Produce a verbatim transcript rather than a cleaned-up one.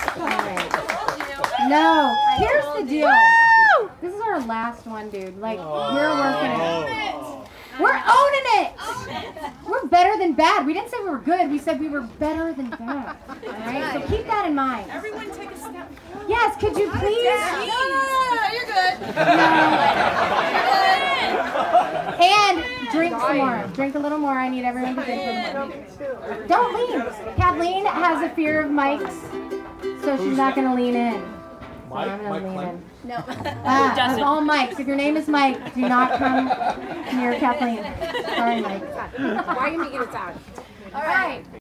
No, here's the deal. This is our last one, dude. Like, we're working it. We're owning it. We're better than bad. We didn't say we were good. We said we were better than bad. All right? So keep that in mind. Everyone take a step. Yes, could you please? No, no, no, no, you're good. No. And drink some more. Drink a little more. I need everyone to drink a little more. Don't lean. Kathleen has a fear of mics, so she's not going to lean in. So I'm going to lean in. No. Ah, of all Mikes. If your name is Mike, do not come near Kathleen. Sorry, Mike. Why are you making it sound? All right.